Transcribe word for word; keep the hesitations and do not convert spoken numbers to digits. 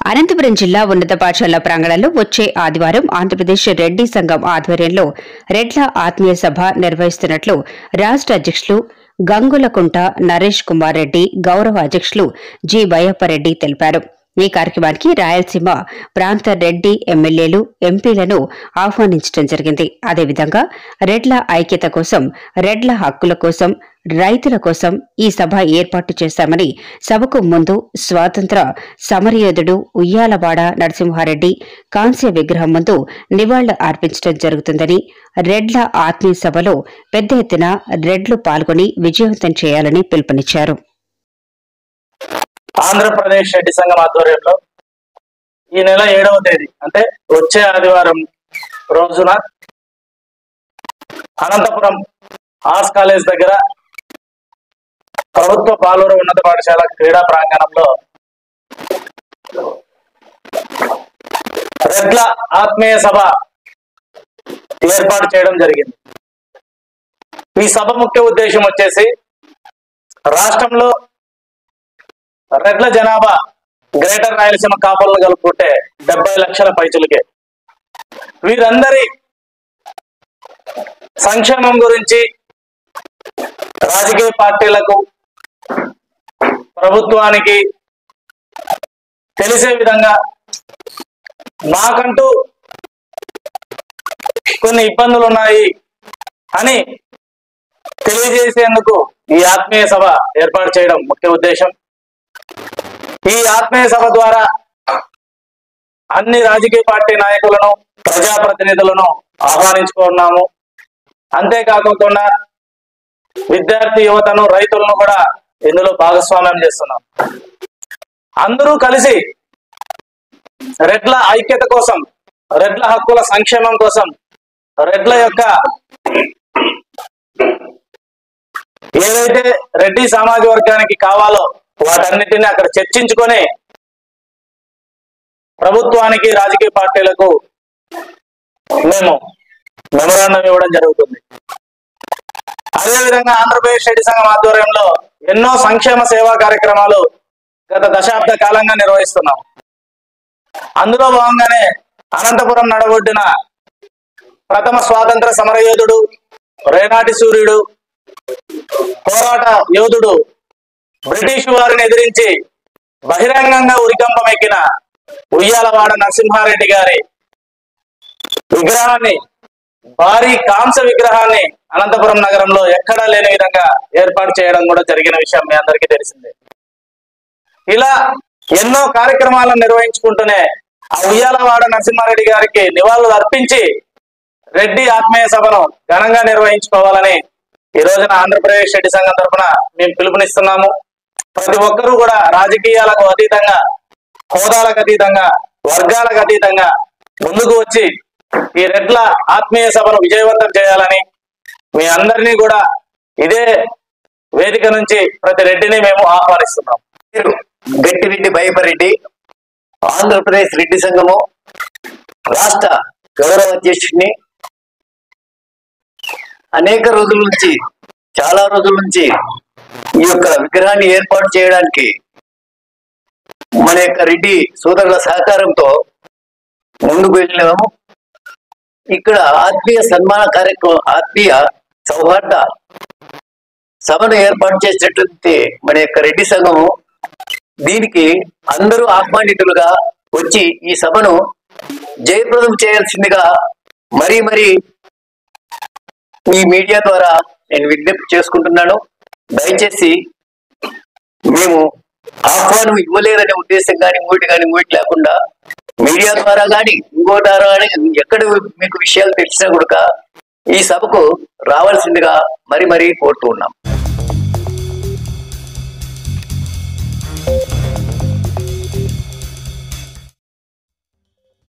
అనంతపురం జిల్లా ఉన్నత పాఠశాల ప్రాంగణంలో వచ్చే ఆదివారం ఆంధ్రప్రదేశ్ రెడ్డి సంఘం ఆధ్వర్యంలో రెడ్ల ఆత్మీయ సభ నిర్వహిస్తున్నట్లు రాష్ట అధ్యక్షులు గంగులకుంట నరేష్ కుమార్ రెడ్డి, గౌరవ అధ్యక్షులు జి బయ్యప్పరెడ్డి తెలిపారు. ఈ కార్యక్రమానికి రాయలసీమ ప్రాంత రెడ్డి ఎమ్మెల్యేలు, ఎంపీలను ఆహ్వానించడం జరిగింది. అదేవిధంగా రెడ్ల ఐక్యత కోసం, రెడ్ల హక్కుల కోసం, రైతుల కోసం ఈ సభ ఏర్పాటు చేశామని, సభకు ముందు స్వాతంత్ర సమరయోధుడు ఉయ్యాలవాడ నరసింహారెడ్డి కాంస్య విగ్రహం ముందు నివాళులు అర్పించడం జరుగుతుందని, రెడ్ల ఆత్మీయ సభలో పెద్ద ఎత్తున రెడ్లు పాల్గొని విజయవంతం చేయాలని పిలుపునిచ్చారు. ఆంధ్రప్రదేశ్ రెడ్డి సంఘం ఆధ్వర్యంలో ఈ నెల ఏడవ తేదీ అంటే వచ్చే ఆదివారం రోజున అనంతపురం ఆర్ట్స్ కాలేజ్ దగ్గర ప్రభుత్వ బాలుర ఉన్నత పాఠశాల క్రీడా ప్రాంగణంలో రెడ్ల ఆత్మీయ సభ ఏర్పాటు చేయడం జరిగింది. ఈ సభ ముఖ్య ఉద్దేశం వచ్చేసి రాష్ట్రంలో రెడ్ల జనాభా గ్రేటర్ రాయలసీమ కాపులను కలుపుకుంటే డెబ్బై లక్షల పైచులకే. వీరందరి సంక్షేమం గురించి రాజకీయ పార్టీలకు, ప్రభుత్వానికి తెలిసే విధంగా మాకంటూ కొన్ని ఇబ్బందులు ఉన్నాయి అని తెలియజేసేందుకు ఈ ఆత్మీయ సభ ఏర్పాటు చేయడం ముఖ్య ఉద్దేశం. ఈ ఆత్మీయ సభ ద్వారా అన్ని రాజకీయ పార్టీ నాయకులను, ప్రజాప్రతినిధులను ఆహ్వానించుకున్నాము. అంతేకాకుండా విద్యార్థి యువతను, రైతులను కూడా ఇందులో భాగస్వామ్యం చేస్తున్నాం. అందరూ కలిసి రెడ్ల ఐక్యత కోసం, రెడ్ల హక్కుల సంక్షేమం కోసం, రెడ్ల యొక్క ఏదైతే రెడ్డి సామాజిక వర్గానికి కావాలో వాటన్నిటిని అక్కడ చర్చించుకొని ప్రభుత్వానికి, రాజకీయ పార్టీలకు మేము మెమోరాండం ఇవ్వడం జరుగుతుంది. అదేవిధంగా ఆంధ్రప్రదేశ్ రెడ్డి సంఘం ఆధ్వర్యంలో ఎన్నో సంక్షేమ సేవా కార్యక్రమాలు గత దశాబ్ద కాలంగా నిర్వహిస్తున్నాం. అందులో భాగంగానే అనంతపురం నడబొడ్డిన ప్రథమ స్వాతంత్ర సమరయోధుడు, రేనాటి సూర్యుడు, పోరాట యోధుడు, బ్రిటిష్ వారిని ఎదిరించి బహిరంగంగా ఉరికంపమెక్కిన ఉయ్యాలవాడ నరసింహారెడ్డి గారి విగ్రహాన్ని, భారీ కాంస్య విగ్రహాన్ని అనంతపురం నగరంలో ఎక్కడా లేని విధంగా ఏర్పాటు చేయడం కూడా జరిగిన విషయం మీ అందరికీ తెలిసిందే. ఇలా ఎన్నో కార్యక్రమాలను నిర్వహించుకుంటూనే ఆ ఉయ్యాలవాడ నరసింహారెడ్డి గారికి నివాళులు అర్పించి రెడ్డి ఆత్మీయ సభను ఘనంగా నిర్వహించుకోవాలని ఈ రోజున ఆంధ్రప్రదేశ్ రెడ్డి సంఘం తరఫున మేము పిలుపునిస్తున్నాము. ప్రతి ఒక్కరూ కూడా రాజకీయాలకు అతీతంగా, హోదాలకు అతీతంగా, వర్గాలకు అతీతంగా ముందుకు వచ్చి ఈ రెడ్ల ఆత్మీయ సభను విజయవంతం చేయాలని మీ అందరినీ కూడా ఇదే వేదిక నుంచి ప్రతి రెడ్డిని మేము ఆహ్వానిస్తున్నాం. గట్టిరెడ్డి బయ్యప్పరెడ్డి, ఆంధ్రప్రదేశ్ రెడ్డి సంఘము రాష్ట్ర గౌరవ అధ్యక్షుడిని. అనేక రోజుల నుంచి, చాలా రోజుల నుంచి ఈ యొక్క విగ్రహాన్ని ఏర్పాటు చేయడానికి మన యొక్క రెడ్డి సోదరుల సహకారంతో ముందుకు వెళ్ళినాము. ఇక్కడ ఆత్మీయ సన్మాన కార్యక్రమం, ఆత్మీయ సౌహార్ద సభను ఏర్పాటు చేసినటువంటి మన యొక్క రెడ్డి సంఘము దీనికి అందరూ ఆహ్వానితులుగా వచ్చి ఈ సభను జయప్రదం చేయాల్సిందిగా మరీ మరీ ఈ మీడియా ద్వారా నేను విజ్ఞప్తి చేసుకుంటున్నాను. దయచేసి మేము ఆహ్వానం ఇవ్వలేదనే ఉద్దేశం కానీ, ఇంకోటి కానీ ఇంకోటి లేకుండా మీడియా ద్వారా కానీ, ఇంకో ద్వారా కానీ ఎక్కడ మీకు విషయాలు తెలిసినా కూడా ఈ సభకు రావాల్సిందిగా మరి మరీ కోరుతూ ఉన్నాం.